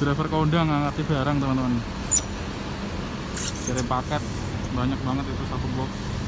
driver kondang ngangkati barang teman-teman, kirim paket banyak banget itu satu box.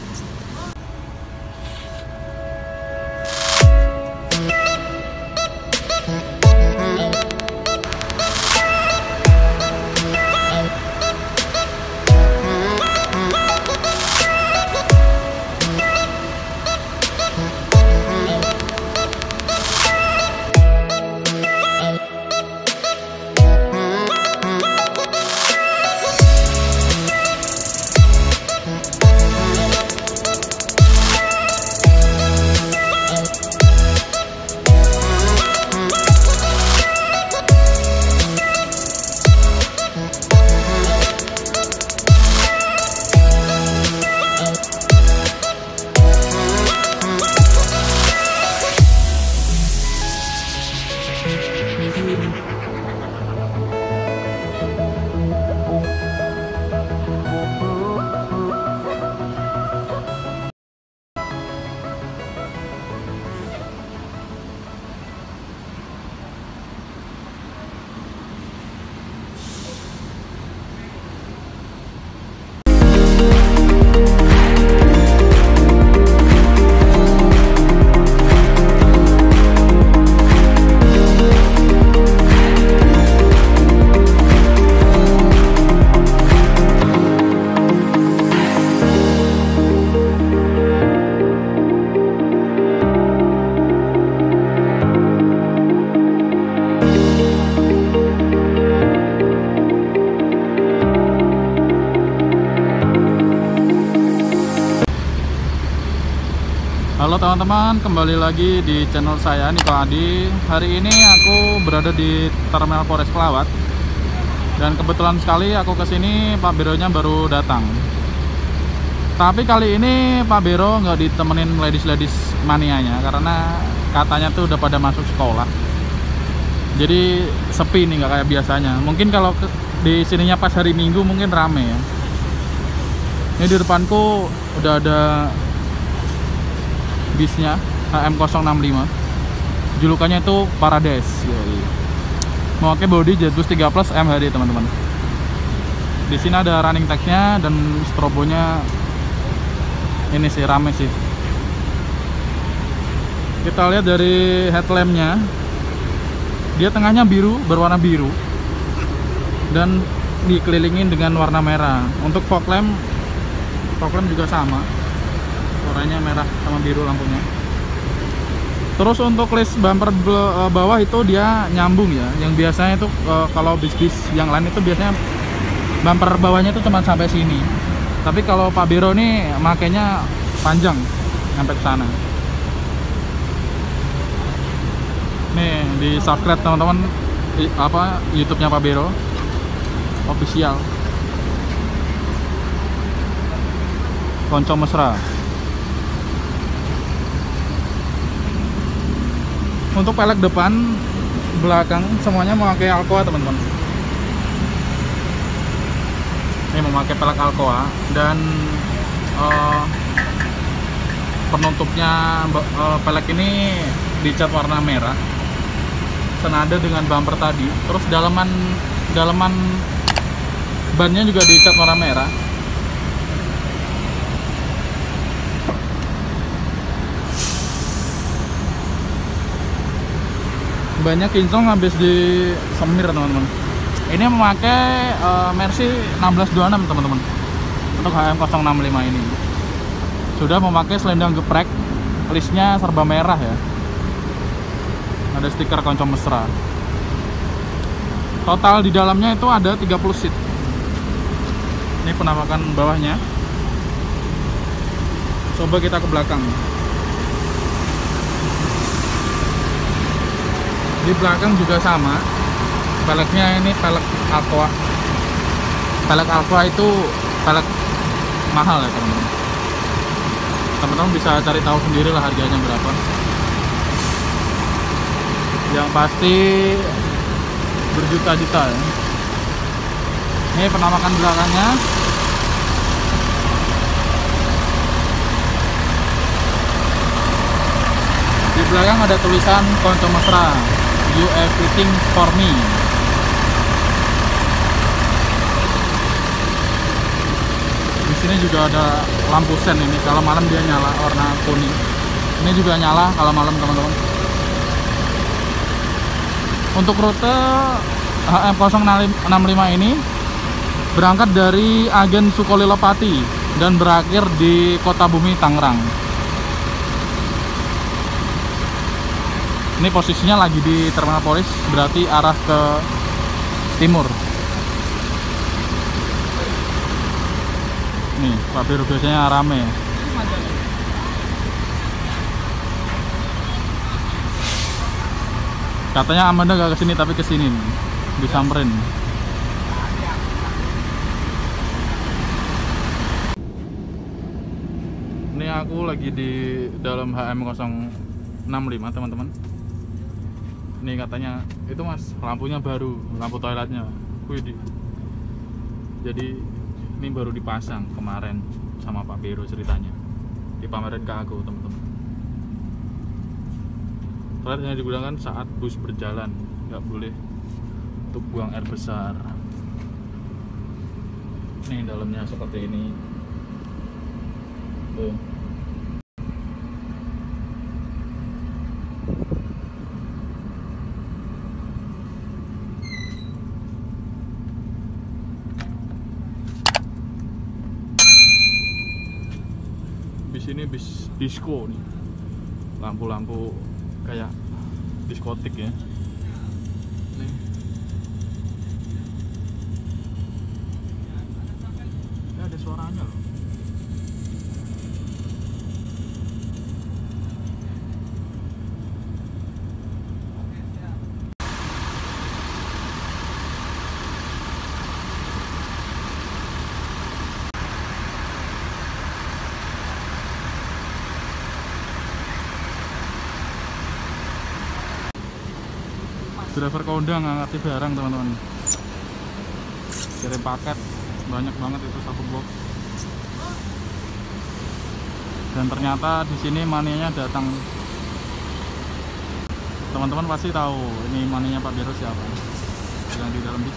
Halo teman-teman, kembali lagi di channel saya Niko Adi. Hari ini aku berada di Terminal Polres Pelawat. Dan kebetulan sekali aku kesini Pak Beronya baru datang. Tapi kali ini Pak Bero nggak ditemenin ladies manianya, karena katanya tuh udah pada masuk sekolah. Jadi sepi nih, nggak kayak biasanya. Mungkin kalau di sininya pas hari Minggu mungkin rame ya. Ini di depanku udah ada bisnya HM065, julukannya itu Paradise. Memakai bodi Jetbus 3 Plus MHD teman-teman. Di sini ada running tag-nya dan strobonya ini sih rame sih. Kita lihat dari headlampnya, dia tengahnya biru, berwarna biru dan dikelilingin dengan warna merah. Untuk fog lamp juga sama, warnanya merah sama biru lampunya. Terus untuk list bumper bawah itu dia nyambung ya. Yang biasanya itu kalau bis-bis yang lain itu biasanya bumper bawahnya itu cuma sampai sini. Tapi kalau Pak Bero ini makainya panjang sampai ke sana. Nih di subscribe teman-teman YouTube-nya Pak Bero official. Konco mesra. Untuk pelek depan, belakang semuanya memakai Alcoa teman-teman. Ini memakai pelek Alcoa dan penutupnya pelek ini dicat warna merah, senada dengan bumper tadi. Terus dalaman bannya juga dicat warna merah. Banyak kinclong habis di semir teman-teman. Ini memakai Mercy 1626 teman-teman. Untuk HM065 ini sudah memakai selendang geprek, listnya serba merah ya. Ada stiker Konco mesra. Total di dalamnya itu ada 30 seat. Ini penampakan bawahnya. Coba kita ke belakang. Di belakang juga sama, peleknya ini pelek Alcoa. Pelek Alcoa itu pelek mahal ya teman-teman. Teman-teman bisa cari tahu sendiri lah harganya berapa. Yang pasti berjuta-juta ya. Ini penampakan belakangnya. Di belakang ada tulisan Konco mesra, "You everything for me". sini juga ada lampu sen ini. Kalau malam dia nyala warna kuning. Ini juga nyala kalau malam, teman-teman. Untuk rute HM065 ini berangkat dari Agen Sukolilo Pati dan berakhir di Kota Bumi, Tangerang. Ini posisinya lagi di Terminal Polis, berarti arah ke timur. Nih, Pak Biro biasanya rame. Katanya Amanda gak kesini, tapi kesini nih, disamperin. Ini aku lagi di dalam HM065, teman-teman. Ini katanya itu mas, lampunya baru, lampu toiletnya. Widih. Jadi ini baru dipasang kemarin sama Pak Biro ceritanya. Dipamerin ke aku, teman-teman. Toilet hanya digunakan saat bus berjalan, nggak boleh untuk buang air besar. Nih dalamnya seperti ini. Tuh. Bis ini bis disco nih, lampu-lampu kayak diskotik ya. Nih. Ya ada suaranya loh. Driver kondang ngerti barang, teman-teman. Kirim paket banyak banget itu, satu box. Dan ternyata di sini manianya datang. Teman-teman pasti tahu ini maninya Pak Biro siapa yang di dalam bis.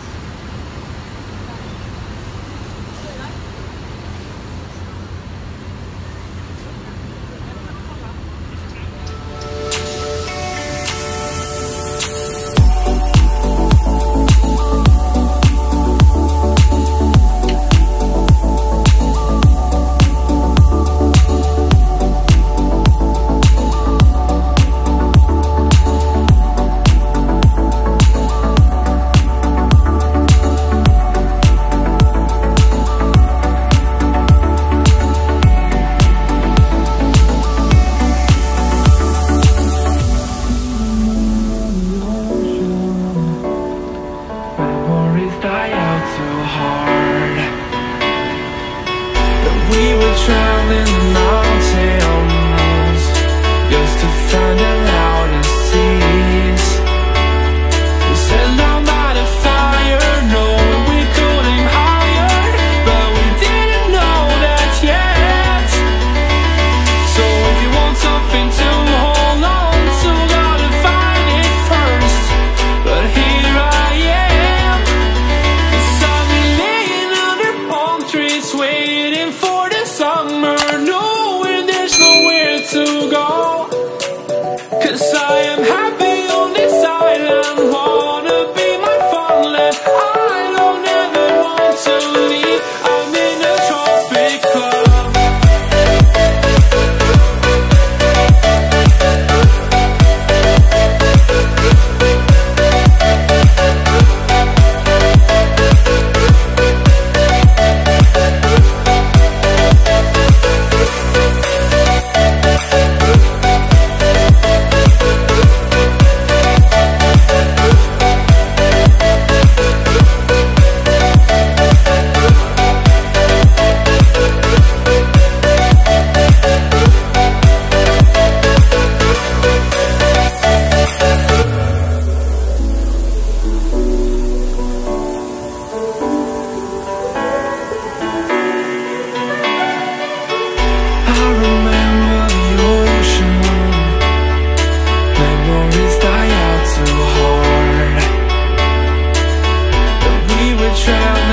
Travel